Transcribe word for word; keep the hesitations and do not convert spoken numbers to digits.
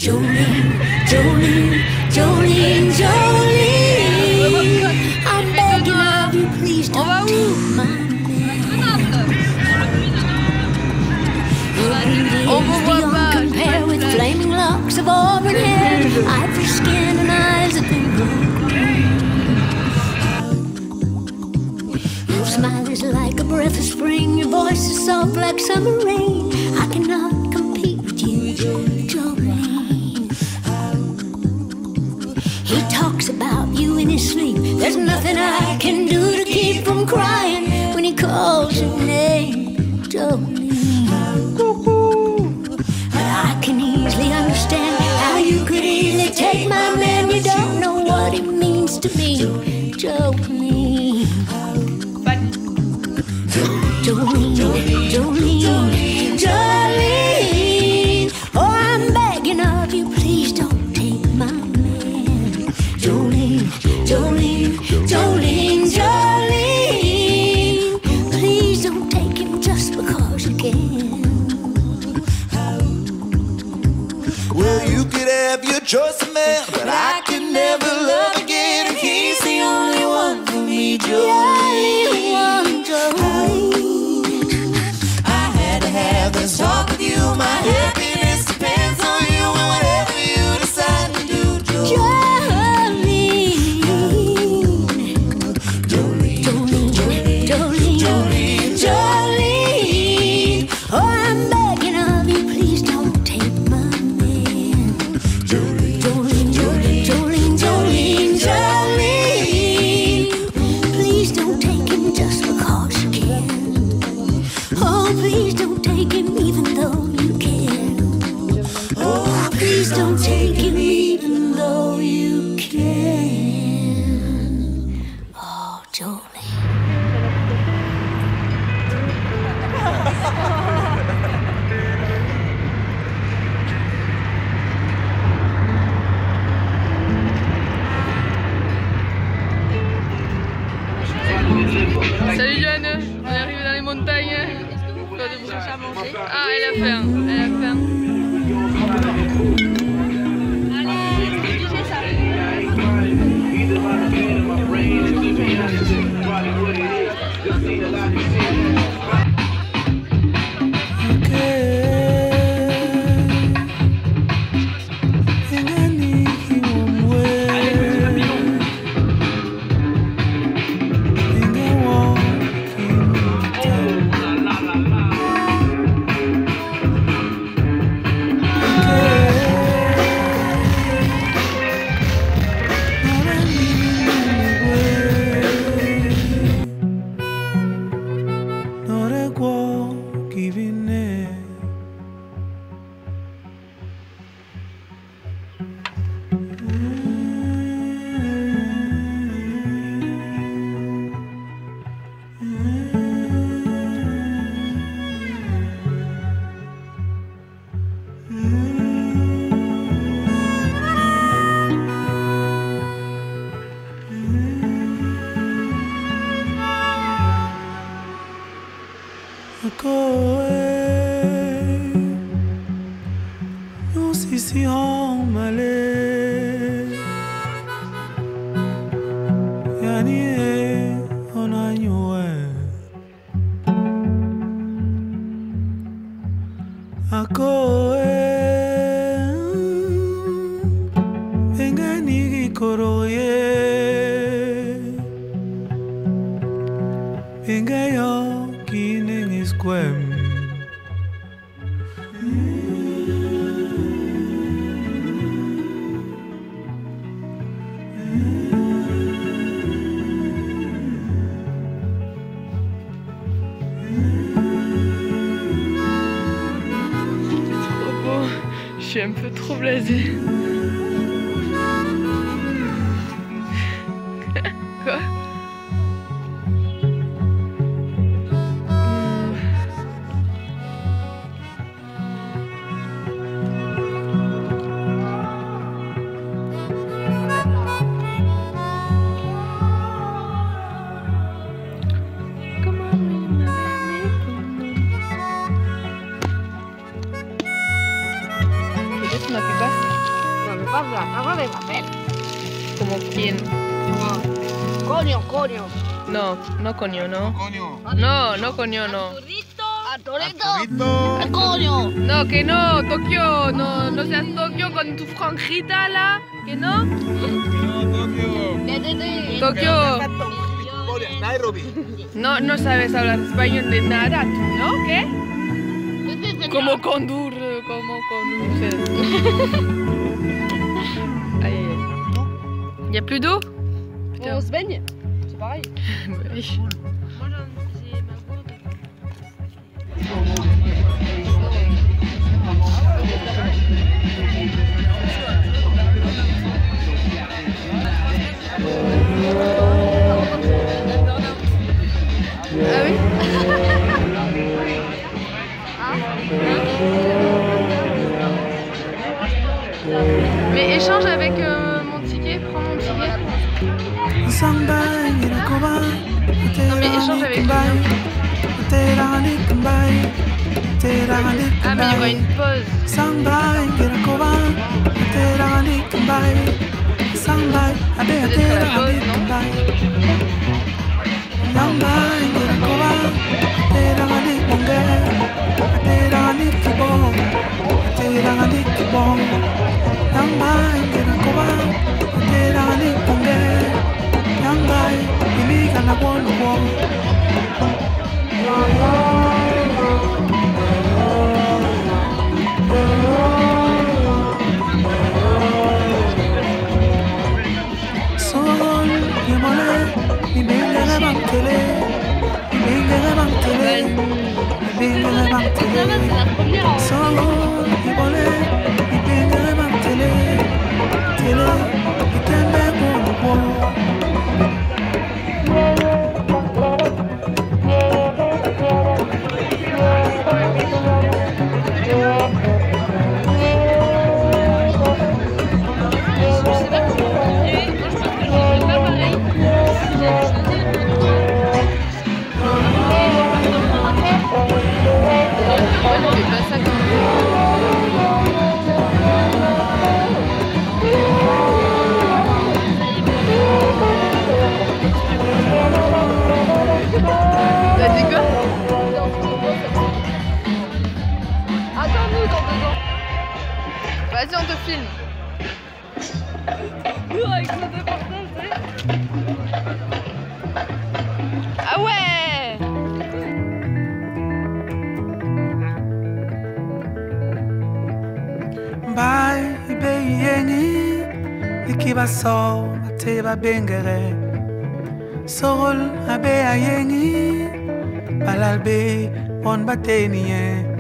Jolene, Jolene, Jolene, Jolene. I'm begging of you, please don't take my man. Your green lips beyond compare with flaming locks of auburn hair, ivory skin and eyes that can grow green. Your smile is like a breath of spring, your voice is soft like summer rain. I cannot compete with you, Jolene. He talks about you in his sleep. There's nothing I can do to keep from crying when he calls your name, Jolene. But I can easily understand how you could easily take my man. You don't know what he means to me, Jolene. Jolene, Jolene, Jolene. Oh, I'm begging of you, please don't take my man. Jolene, Jolene, Jolene, Jolene. Please don't take him just because you can. Well, you could have your choice of man, but I could never love again, and he's the only one for me, Jolene. I had to have this talk with you. My happiness depends on you, and whatever you decide to do, Jolene. Please don't take him even though you can. Oh, please don't take him even though you can. Oh, Jolene. Salut Johanne, on est arrivé dans les montagnes. On va devoir chercher à manger. Ah, elle a faim, elle a faim. Allez, dirigez ça. Si home male yani onanywe ako engani gikoroye engayo kiningiskwem. Je suis un peu trop blasée. Quoi? Peut-être qu'on a fait basse. habla, habla de papel. ¿Como quién? Coño, coño. No, no coño, no. Coño. No, no coño, no. Arturito. Arturito. Coño. No, que no, Tokio, no, no seas Tokio con tu franjita là, que no. No, Tokio. Tokio, Gilipollas, Nairobi. no, no sabes hablar español de nada, tú, ¿no? ¿Qué? Como condur, como conduces. Aïe, aïe, aïe. Y a plus d'eau? On se baigne. C'est pareil. Oui. Ah oui. Mais échange avec euh, mon ticket, prends mon ticket. Non mais échange avec lui. Ah mais il y aura une pause. Peut-être la pause, non? Vas-y, on te filme. Avec nos deux portables, tu sais. Ah ouais. Bye, baby, yengi, ikiba so, ateba bengere. Sorol, abe ayengi, balalbe, on bateniye.